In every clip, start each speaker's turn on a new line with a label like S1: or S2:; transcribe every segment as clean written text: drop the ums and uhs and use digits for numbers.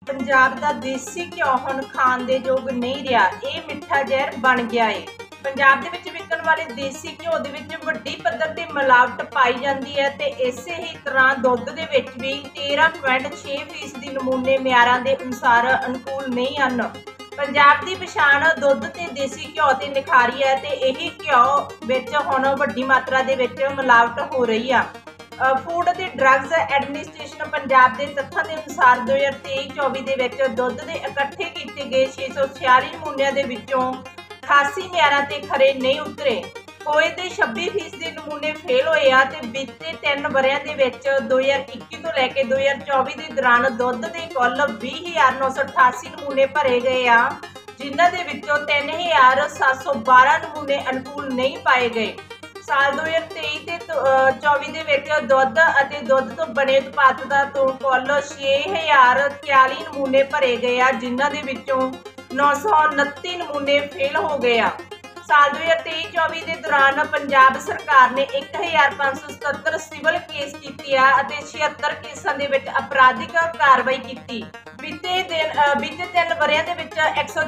S1: ਪੰਜਾਬ ਦਾ ਦੇਸੀ ਘਿਓ ਹੁਣ ਖਾਣ ਦੇ ਯੋਗ ਨਹੀਂ ਰਿਹਾ। ਇਹ ਮਿੱਠਾ ਜ਼ਹਿਰ ਬਣ ਗਿਆ ਏ। ਪੰਜਾਬ ਦੇ ਵਿੱਚ ਵਿਕਣ ਵਾਲੇ ਦੇਸੀ ਘਿਓ ਦੇ ਵਿੱਚ ਵੱਡੀ ਪੱਧਰ ਤੇ ਮਿਲਾਵਟ ਪਾਈ ਜਾਂਦੀ ਹੈ ਤੇ ਇਸੇ ਹੀ ਤਰ੍ਹਾਂ ਦੁੱਧ ਦੇ ਵਿੱਚ ਵੀ 13.6% ਨਮੂਨੇ ਮਿਆਰਾਂ ਦੇ ਅਨੁਸਾਰ ਅਨੁਕੂਲ ਨਹੀਂ ਹਨ। ਪੰਜਾਬ ਦੀ ਪਛਾਣ ਦੁੱਧ ਤੇ ਦੇਸੀ ਘਿਓ ਤੇ ਨਿਖਾਰੀ ਹੈ ਤੇ ਇਹ ਘਿਓ ਵਿੱਚ ਹੁਣ ਵੱਡੀ ਮਾਤਰਾ ਦੇ ਵਿੱਚ ਮਿਲਾਵਟ ਹੋ ਰਹੀ ਆ। ਫੂਡ ਅਤੇ ਡਰੱਗਸ ਐਡਮਿਨਿਸਟ੍ਰੇਸ਼ਨ ਪੰਜਾਬ ਦੇ ਤੱਥਾਂ ਦੇ ਅਨੁਸਾਰ 2023-24 ਦੇ ਵਿੱਚ ਦੁੱਧ ਦੇ ਇਕੱਠੇ ਕੀਤੇ ਗਏ 646 ਨਮੂਨਿਆਂ ਦੇ ਵਿੱਚੋਂ 88 ਮਿਆਰਾਂ ਤੇ ਖਰੇ ਨਹੀਂ ਉਤਰੇ। ਹੋਏ ਦੇ 26% ਨਮੂਨੇ ਫੇਲ ਹੋਏ ਆ ਤੇ ਬੀਤੇ 3 ਵਰ੍ਹਿਆਂ ਦੇ ਵਿੱਚ 2021 ਤੋਂ ਲੈ ਕੇ 2024 ਦੇ ਦੌਰਾਨ ਦੁੱਧ ਦੇ ਕੁੱਲ 20,988 ਨਮੂਨੇ ਭਰੇ ਗਏ ਆ, ਜਿਨ੍ਹਾਂ ਦੇ ਵਿੱਚੋਂ 3,712 ਨਮੂਨੇ ਅਨੁਕੂਲ ਨਹੀਂ ਪਾਏ ਗਏ। ਸਾਲ 2023 ਤੇ 24 ਦੇ ਵਿੱਚ ਦੁੱਧ ਅਤੇ ਦੁੱਧ ਤੋਂ ਬਣੇ ਉਤਪਾਦਾਂ ਤੋਂ ਕੁੱਲ 6,041 ਨਮੂਨੇ ਭਰੇ ਗਏ ਆ, ਜਿਨ੍ਹਾਂ ਦੇ ਵਿੱਚੋਂ 929 ਨਮੂਨੇ ਫੇਲ ਹੋ ਗਏ ਆ। ਸਾਲ 2023-24 ਦੇ ਦੌਰਾਨ ਪੰਜਾਬ ਸਰਕਾਰ ਨੇ 1,577 ਸਿਵਲ ਕੇਸ ਕੀਤੇ ਆ ਅਤੇ 76 ਕੇਸਾਂ ਦੇ ਵਿੱਚ ਅਪਰਾਧਿਕ ਕਾਰਵਾਈ ਕੀਤੀ। ਬੀਤੇ 3 ਵਰ੍ਹਿਆਂ ਦੇ ਵਿੱਚ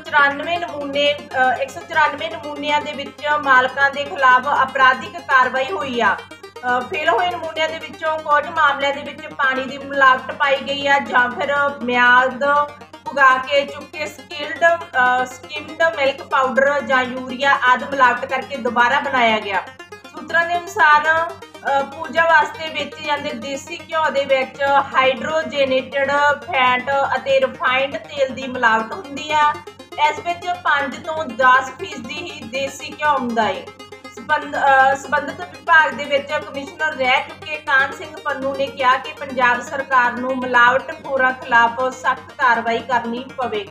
S1: 194 ਨਮੂਨਿਆਂ ਦੇ ਵਿੱਚ ਮਾਲਕਾਂ ਦੇ ਖਿਲਾਫ ਅਪਰਾਧਿਕ ਕਾਰਵਾਈ ਹੋਈ ਆ। ਫੇਲ ਹੋਏ ਨਮੂਨਿਆਂ ਦੇ ਵਿੱਚੋਂ ਕੁਝ ਮਾਮਲਿਆਂ ਦੇ ਵਿੱਚ ਪਾਣੀ ਦੀ ਮਿਲਾਵਟ ਪਾਈ ਗਈ ਆ ਜਾਂ ਫਿਰ ਮਿਆਦ ਪੁਗਾ ਕੇ ਚੁੱਕੇ ਸਕਿਮਡ ਮਿਲਕ ਪਾਊਡਰ ਜਾਂ ਯੂਰੀਆ ਆਦਿ ਮਿਲਾਵਟ ਕਰਕੇ ਦੁਬਾਰਾ ਬਣਾਇਆ ਗਿਆ। ਸੂਤਰਾਂ ਦੇ ਅਨੁਸਾਰ ਪੂਜਾ ਵਾਸਤੇ ਵੇਚੇ ਜਾਂਦੇ ਦੇਸੀ ਘਿਓ ਦੇ ਵਿੱਚ ਹਾਈਡਰੋਜੇਨੇਟਡ ਫੈਟ ਅਤੇ ਰਿਫਾਈਨਡ ਤੇਲ ਦੀ ਮਿਲਾਵਟ ਹੁੰਦੀ ਆ। ਇਸ ਵਿੱਚ 5 ਤੋਂ 10% ਹੀ ਦੇਸੀ ਘਿਓ ਹੁੰਦਾ ਹੈ। ਸੰਬੰਧਿਤ ਵਿਭਾਗ ਦੇ ਵਿੱਚ ਕਮਿਸ਼ਨਰ ਰਹਿ ਚੁੱਕੇ ਕਾਨ ਸਿੰਘ ਪੰਨੂ ਨੇ ਕਿਹਾ ਕਿ ਪੰਜਾਬ ਸਰਕਾਰ ਨੂੰ ਮਿਲਾਵਟਖੋਰਾਂ ਖਿਲਾਫ ਸਖਤ ਕਾਰਵਾਈ ਕਰਨੀ ਪਵੇਗੀ।